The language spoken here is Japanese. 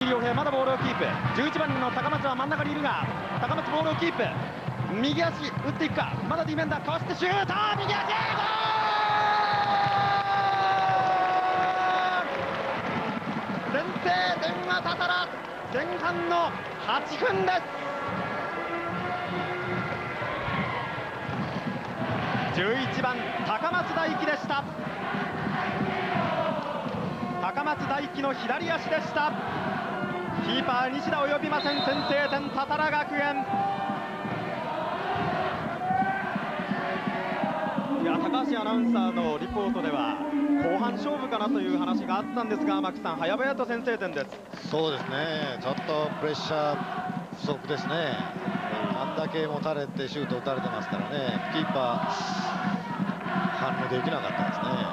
井洋平まだボールをキープ。11番の高松は真ん中にいるが、高松ボールをキープ。右足打っていくか。まだディフェンダーかわしてシュート、右足ゴール。先制点はたたら前半の8分です。11番高松大輝でした。高松大輝の左足でした。キーパー西田及びません。先制点多々良学園。いや、高橋アナウンサーのリポートでは後半勝負かなという話があったんですが、牧さん、早々と先制点です。 そうですね、ちょっとプレッシャー不足ですね。あんだけ持たれてシュート打たれてますからね、キーパー反応できなかったですね。